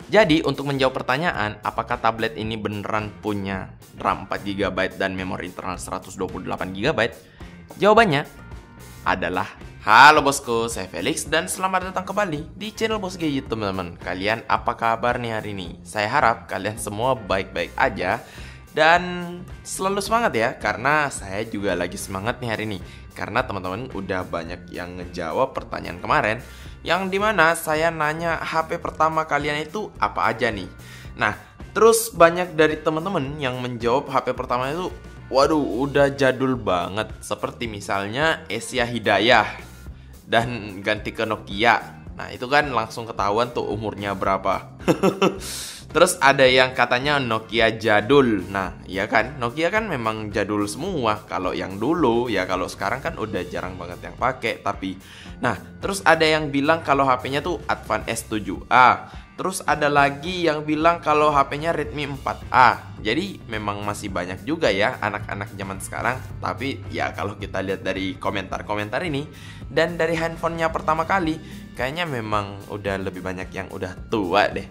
Jadi untuk menjawab pertanyaan apakah tablet ini beneran punya RAM 4 GB dan memori internal 128 GB, jawabannya adalah halo bosku, saya Felix dan selamat datang kembali di channel Bos Gadget teman-teman. Kalian apa kabar nih hari ini? Saya harap kalian semua baik-baik aja dan selalu semangat ya, karena saya juga lagi semangat nih hari ini. Karena teman-teman udah banyak yang ngejawab pertanyaan kemarin, yang dimana saya nanya HP pertama kalian itu apa aja nih. Nah, terus banyak dari teman-teman yang menjawab HP pertama itu, waduh, udah jadul banget. Seperti misalnya Asia Hidayah dan ganti ke Nokia. Nah, itu kan langsung ketahuan tuh umurnya berapa. Terus ada yang katanya Nokia jadul. Nah, iya kan, Nokia kan memang jadul semua. Kalau yang dulu, ya kalau sekarang kan udah jarang banget yang pakai. Tapi, nah, terus ada yang bilang kalau HP-nya tuh Advan S7A. Terus ada lagi yang bilang kalau HP-nya Redmi 4A. Jadi memang masih banyak juga ya anak-anak zaman sekarang. Tapi ya kalau kita lihat dari komentar-komentar ini dan dari handphonenya pertama kali, kayaknya memang udah lebih banyak yang udah tua deh.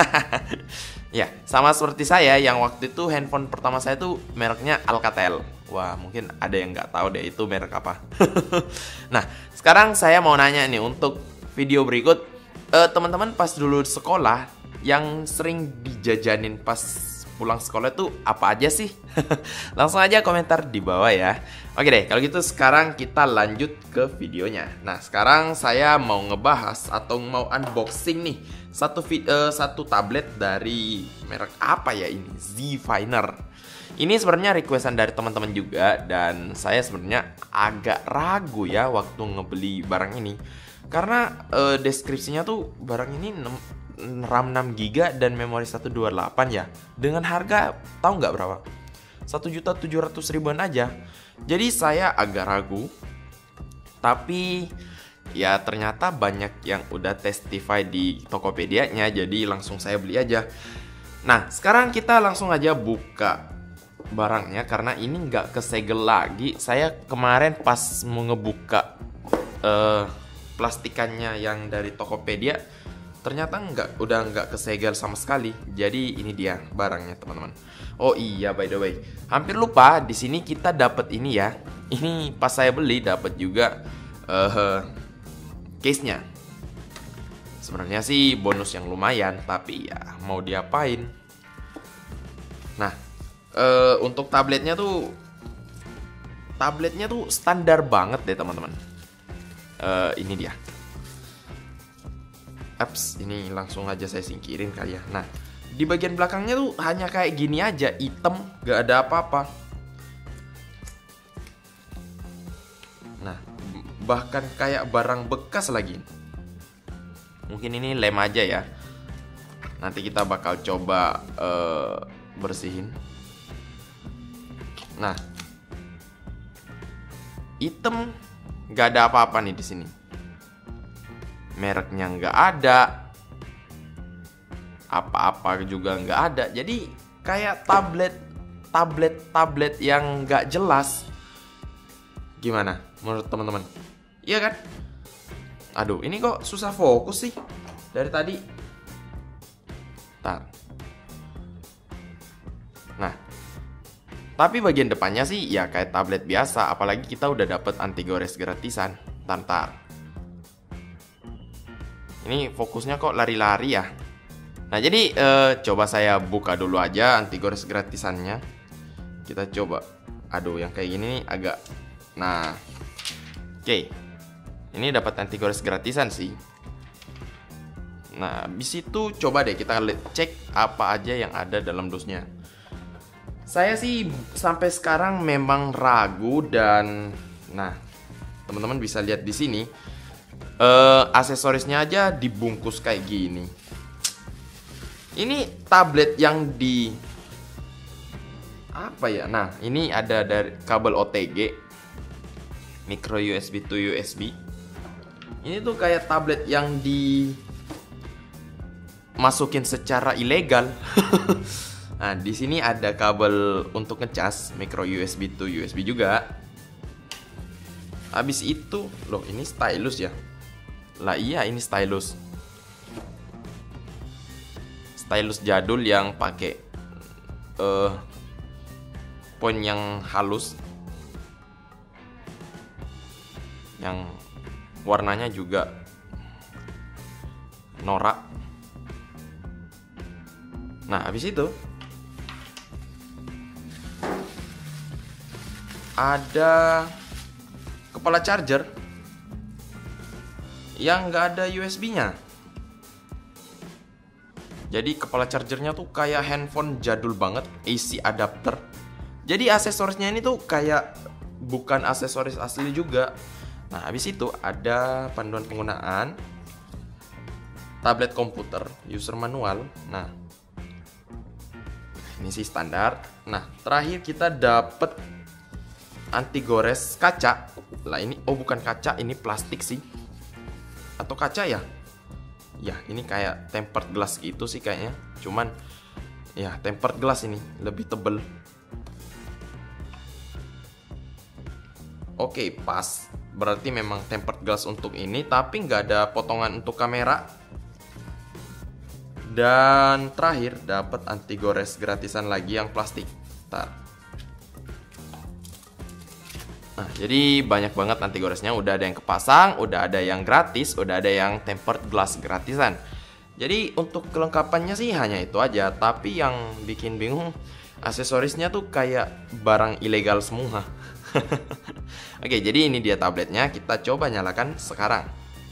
Ya, sama seperti saya yang waktu itu handphone pertama saya tuh mereknya Alcatel. Wah, mungkin ada yang nggak tahu deh itu merek apa. Nah, sekarang saya mau nanya nih untuk video berikut. Teman-teman pas dulu sekolah yang sering dijajanin pas pulang sekolah tuh apa aja sih? Langsung aja komentar di bawah ya. Oke deh, kalau gitu sekarang kita lanjut ke videonya. Nah, sekarang saya mau ngebahas atau mau unboxing nih satu tablet dari merek apa ya ini? Zfiner. Ini sebenarnya requestan dari teman-teman juga dan saya sebenarnya agak ragu ya waktu ngebeli barang ini. Karena deskripsinya tuh barang ini RAM 6GB dan memori 128 ya. Dengan harga tahu nggak berapa? 1.700.000-an aja. Jadi saya agak ragu. Tapi ya ternyata banyak yang udah testify di Tokopedia-nya, jadi langsung saya beli aja. Nah, sekarang kita langsung aja buka barangnya karena ini nggak kesegel lagi. Saya kemarin pas mau ngebuka plastikannya yang dari Tokopedia, ternyata udah nggak kesegel sama sekali. Jadi ini dia barangnya teman-teman. Oh iya, by the way, hampir lupa di sini kita dapat ini ya. Ini pas saya beli dapat juga case-nya. Sebenarnya sih bonus yang lumayan, tapi ya mau diapain. Nah, untuk tabletnya tuh standar banget deh teman-teman. Ini dia. Apps ini langsung aja saya singkirin kali ya. Nah, di bagian belakangnya tuh hanya kayak gini aja, hitam, gak ada apa-apa. Nah, bahkan kayak barang bekas lagi. Mungkin ini lem aja ya. Nanti kita bakal coba bersihin. Nah, hitam, nggak ada apa-apa nih di sini. Mereknya nggak ada, apa-apa juga nggak ada. Jadi kayak tablet yang nggak jelas. Gimana menurut teman-teman? Iya kan? Aduh, ini kok susah fokus sih dari tadi. Ntar. Nah, tapi bagian depannya sih ya kayak tablet biasa, apalagi kita udah dapet anti gores gratisan. Ntar. Ini fokusnya kok lari-lari ya. Nah, jadi coba saya buka dulu aja anti gores gratisannya. Kita coba. Aduh, yang kayak gini nih agak. Nah, oke. Ini dapat anti gores gratisan sih. Nah, habis itu coba deh kita cek apa aja yang ada dalam dusnya. Saya sih sampai sekarang memang ragu dan nah, teman-teman bisa lihat di sini aksesorisnya aja dibungkus kayak gini. Ini tablet yang di apa ya? Nah, ini ada dari kabel OTG, micro USB to USB. Ini tuh kayak tablet yang dimasukin secara ilegal. Nah, di sini ada kabel untuk ngecas, micro USB to USB juga. Habis itu, loh ini stylus ya? Lah iya, ini stylus. stylus jadul yang pakai point yang halus, yang warnanya juga norak. Nah, habis itu ada kepala charger yang nggak ada USB-nya. Jadi kepala chargernya tuh kayak handphone jadul banget, AC adapter. Jadi aksesorisnya ini tuh kayak bukan aksesoris asli juga. Nah, habis itu ada panduan penggunaan, tablet komputer, user manual. Nah, ini sih standar. Nah, terakhir kita dapet anti gores kaca. Lah ini, oh bukan kaca, ini plastik sih. Atau kaca ya? Ya, ini kayak tempered glass gitu sih kayaknya. Cuman ya tempered glass ini lebih tebel. Oke, pas. Berarti memang tempered glass untuk ini, tapi nggak ada potongan untuk kamera. Dan terakhir dapat anti gores gratisan lagi yang plastik. Ntar. Nah, jadi banyak banget anti goresnya. Udah ada yang kepasang, udah ada yang gratis, udah ada yang tempered glass gratisan. Jadi untuk kelengkapannya sih hanya itu aja. Tapi yang bikin bingung, aksesorisnya tuh kayak barang ilegal semua. Oke, jadi ini dia tabletnya. Kita coba nyalakan sekarang.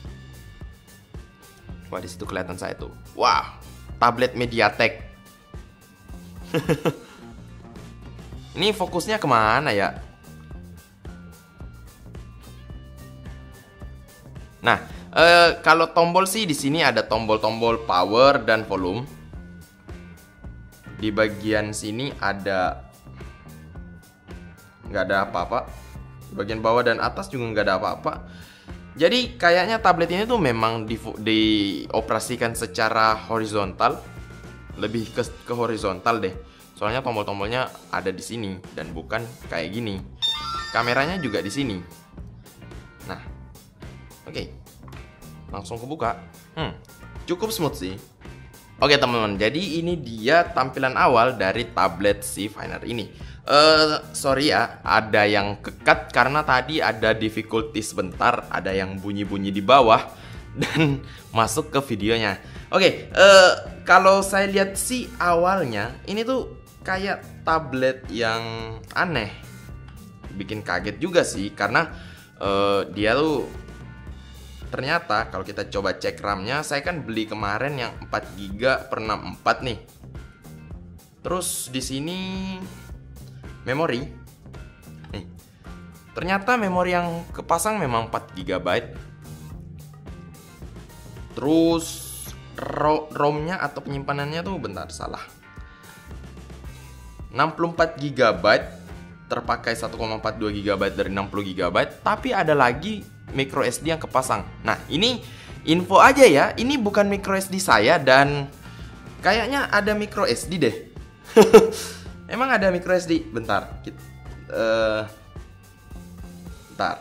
Wah, disitu kelihatan saya tuh. Wah, tablet MediaTek. Ini fokusnya kemana ya? Nah, kalau tombol sih di sini ada tombol-tombol power dan volume. Di bagian sini nggak ada apa-apa. Di bagian bawah dan atas juga nggak ada apa-apa. Jadi kayaknya tablet ini tuh memang dioperasikan secara horizontal, lebih ke horizontal deh. Soalnya tombol-tombolnya ada di sini dan bukan kayak gini. Kameranya juga di sini. Nah, oke, langsung kebuka. Cukup smooth sih. Oke teman-teman, jadi ini dia tampilan awal dari tablet si Finer ini. Sorry ya, ada yang kekat karena tadi ada difficulty sebentar, ada yang bunyi-bunyi di bawah dan masuk ke videonya. Oke, kalau saya lihat sih awalnya ini tuh kayak tablet yang aneh, bikin kaget juga sih karena dia tuh ternyata kalau kita coba cek RAM-nya, saya kan beli kemarin yang 4GB per 64 nih. Terus di sini memori. Nih. Ternyata memori yang kepasang memang 4GB. Terus ROM-nya atau penyimpanannya tuh bentar, salah. 64GB terpakai 1,42GB dari 60GB, tapi ada lagi micro SD yang kepasang. Nah, ini info aja ya, ini bukan micro SD saya dan kayaknya ada micro SD deh. Emang ada micro SD? Bentar. Bentar.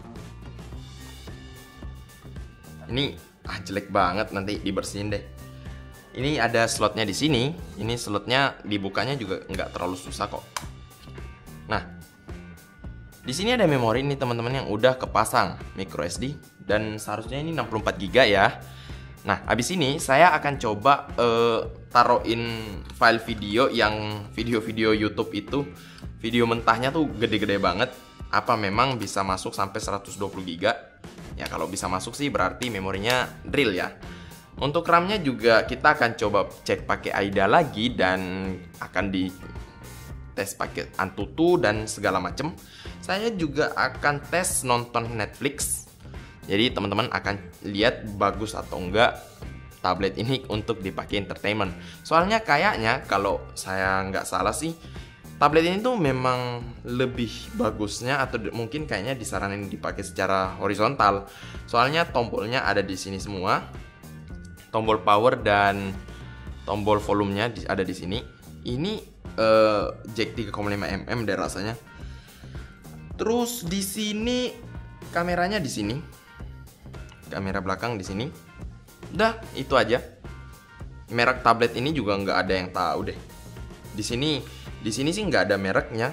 Ini jelek banget, nanti dibersihin deh. Ini ada slotnya di sini. Ini slotnya dibukanya juga nggak terlalu susah kok. Nah, di sini ada memori nih teman-teman yang udah kepasang micro SD dan seharusnya ini 64GB ya. Nah, habis ini saya akan coba taruhin file video yang video-video YouTube itu, video mentahnya tuh gede-gede banget. Apa memang bisa masuk sampai 120GB? Ya kalau bisa masuk sih berarti memorinya real ya. Untuk RAM-nya juga kita akan coba cek pakai AIDA lagi dan akan di tes pakai Antutu dan segala macem. Saya juga akan tes nonton Netflix. Jadi teman-teman akan lihat bagus atau enggak tablet ini untuk dipakai entertainment. Soalnya kayaknya kalau saya nggak salah sih, tablet ini tuh memang lebih bagusnya atau mungkin kayaknya disaranin dipakai secara horizontal. Soalnya tombolnya ada di sini semua. Tombol power dan tombol volumenya ada di sini. Ini jack 3,5 mm deh rasanya. Terus di sini kameranya di sini. Kamera belakang di sini. Udah, itu aja. merek tablet ini juga nggak ada yang tahu deh. Di sini sih nggak ada mereknya.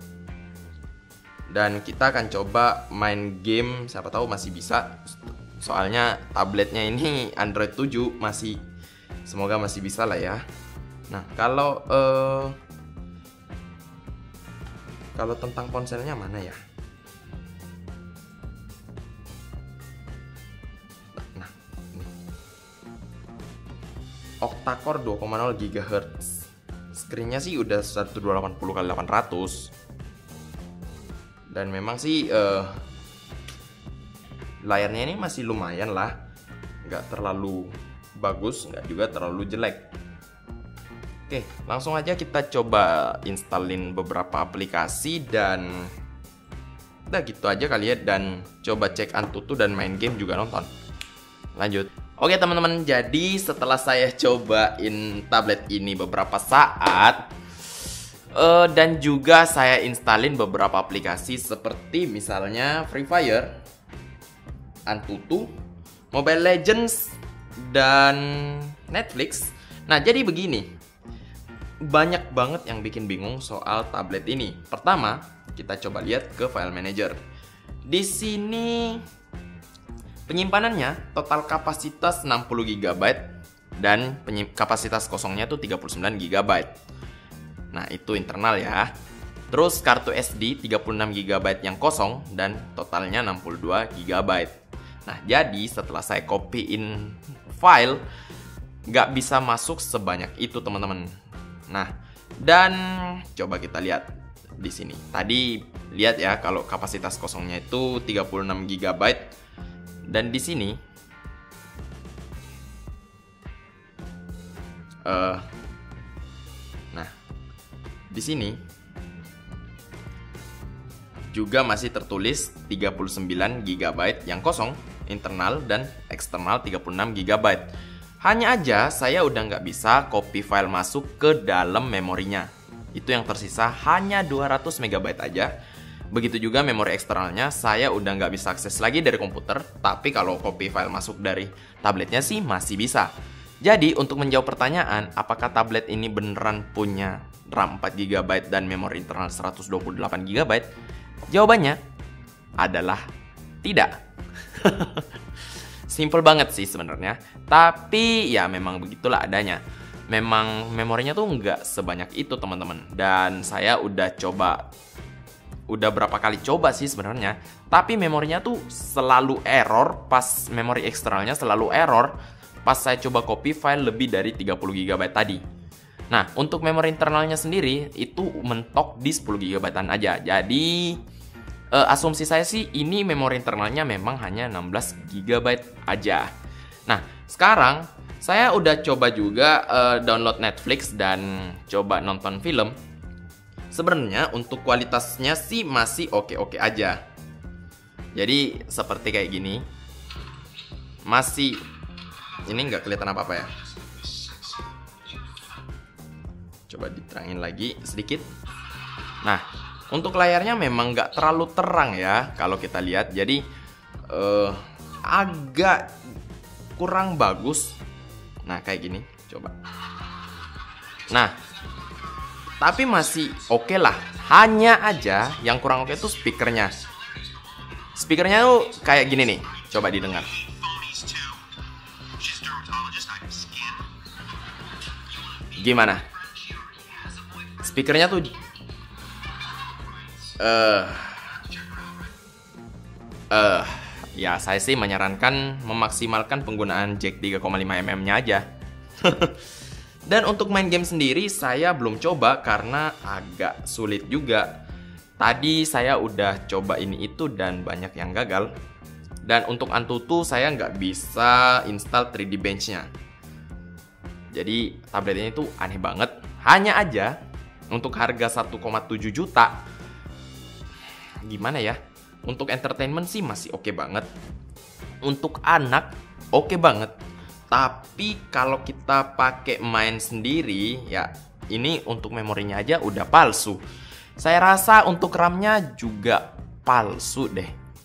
Dan kita akan coba main game, siapa tahu masih bisa. Soalnya tabletnya ini Android 7 masih, semoga masih bisa lah ya. Nah, kalau tentang ponselnya mana ya? Nah, ini. Octa-core 2,0 GHz. Screen-nya sih udah 1280x800. Dan memang sih layarnya ini masih lumayan lah, nggak terlalu bagus, nggak juga terlalu jelek. Oke, langsung aja kita coba installin beberapa aplikasi dan udah gitu aja kali ya. Dan coba cek Antutu dan main game juga nonton. Lanjut. Oke teman-teman, jadi setelah saya cobain tablet ini beberapa saat, dan juga saya installin beberapa aplikasi seperti misalnya Free Fire, Antutu, Mobile Legends, dan Netflix. Nah, jadi begini, banyak banget yang bikin bingung soal tablet ini. Pertama, kita coba lihat ke file manager. Di sini penyimpanannya total kapasitas 60 GB dan kapasitas kosongnya tuh 39 GB. Nah, itu internal ya. Terus kartu SD 36 GB yang kosong dan totalnya 62 GB. Nah, jadi setelah saya copyin file, nggak bisa masuk sebanyak itu teman-teman. Nah, dan coba kita lihat di sini. Tadi lihat ya kalau kapasitas kosongnya itu 36 GB. Dan di sini di sini juga masih tertulis 39 GB yang kosong, internal dan eksternal 36 GB. Hanya aja saya udah nggak bisa copy file masuk ke dalam memorinya. Itu yang tersisa hanya 200 MB aja. Begitu juga memori eksternalnya saya udah nggak bisa akses lagi dari komputer. Tapi kalau copy file masuk dari tabletnya sih masih bisa. Jadi untuk menjawab pertanyaan apakah tablet ini beneran punya RAM 4 GB dan memori internal 128 GB, jawabannya adalah tidak. Simple banget sih sebenarnya, tapi ya memang begitulah adanya. Memang memorinya tuh nggak sebanyak itu teman-teman. Dan saya udah berapa kali coba sih sebenarnya, tapi memorinya tuh selalu error. Pas memori eksternalnya selalu error pas saya coba copy file lebih dari 30 GB tadi. Nah, untuk memori internalnya sendiri itu mentok di 10 GB-an aja. Jadi asumsi saya sih ini memori internalnya memang hanya 16 GB aja. Nah, sekarang saya udah coba juga download Netflix dan coba nonton film. Sebenarnya untuk kualitasnya sih masih oke-oke aja. Jadi seperti kayak gini. Masih, ini nggak kelihatan apa-apa ya. Coba diterangin lagi sedikit. Nah, untuk layarnya memang nggak terlalu terang ya kalau kita lihat. Jadi agak kurang bagus. Nah, kayak gini. Coba. Nah, tapi masih oke lah. Hanya aja yang kurang oke itu speakernya. Speakernya tuh kayak gini nih. Coba didengar. Gimana? Speakernya tuh ya saya sih menyarankan memaksimalkan penggunaan jack 3,5 mm-nya aja. Dan untuk main game sendiri saya belum coba karena agak sulit juga. Tadi saya udah coba ini itu dan banyak yang gagal. Dan untuk Antutu saya nggak bisa install 3D Bench-nya. Jadi tablet ini tuh aneh banget. Hanya aja untuk harga 1,7 juta, gimana ya? Untuk entertainment sih masih oke banget. Untuk anak oke banget. Tapi kalau kita pakai main sendiri, ya ini untuk memorinya aja udah palsu. Saya rasa untuk RAM-nya juga palsu deh.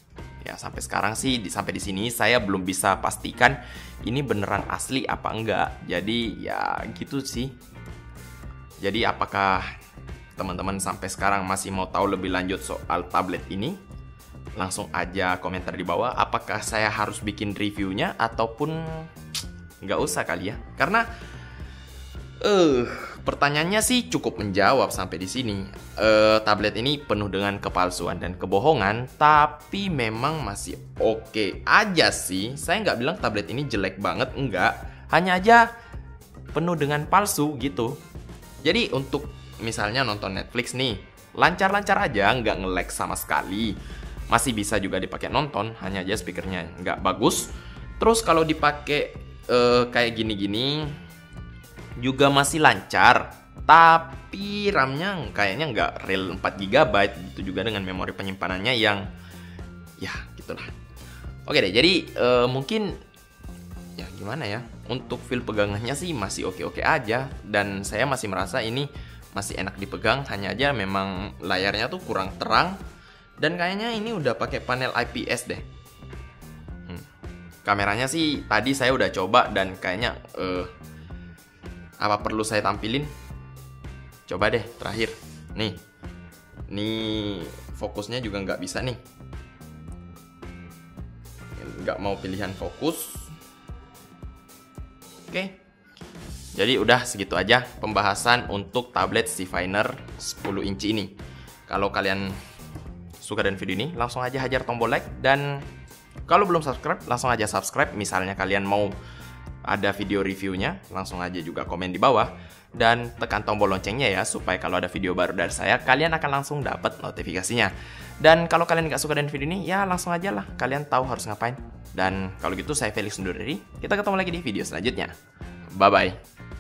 Ya sampai sekarang sih sampai di sini saya belum bisa pastikan ini beneran asli apa enggak. Jadi ya gitu sih. Jadi apakah teman-teman sampai sekarang masih mau tahu lebih lanjut soal tablet ini? Langsung aja komentar di bawah. Apakah saya harus bikin reviewnya ataupun nggak usah kali ya? Karena pertanyaannya sih cukup menjawab sampai di sini. Tablet ini penuh dengan kepalsuan dan kebohongan, tapi memang masih oke aja sih. Saya nggak bilang tablet ini jelek banget, enggak. Hanya aja penuh dengan palsu gitu. Jadi untuk misalnya nonton Netflix nih, lancar-lancar aja, nggak nge-lag sama sekali. Masih bisa juga dipakai nonton, hanya aja speakernya nggak bagus. Terus kalau dipakai kayak gini-gini juga masih lancar, tapi RAM-nya kayaknya nggak real 4 GB. Itu juga dengan memori penyimpanannya yang ya gitulah. Oke deh, jadi mungkin ya gimana ya, untuk feel pegangannya sih masih oke-oke aja, dan saya masih merasa ini masih enak dipegang. Hanya aja memang layarnya tuh kurang terang, dan kayaknya ini udah pakai panel IPS deh. Kameranya sih tadi saya udah coba dan kayaknya apa perlu saya tampilin? Coba deh terakhir. Nih fokusnya juga nggak bisa nih. Nggak mau pilihan fokus. Oke. Jadi udah segitu aja pembahasan untuk tablet Sifiner 10 inci ini. Kalau kalian suka dengan video ini, langsung aja hajar tombol like, dan kalau belum subscribe, langsung aja subscribe. Misalnya kalian mau ada video reviewnya, langsung aja juga komen di bawah. Dan tekan tombol loncengnya ya, supaya kalau ada video baru dari saya, kalian akan langsung dapat notifikasinya. Dan kalau kalian nggak suka dengan video ini, ya langsung aja lah, kalian tahu harus ngapain. Dan kalau gitu saya Felix undur diri, kita ketemu lagi di video selanjutnya. Bye-bye.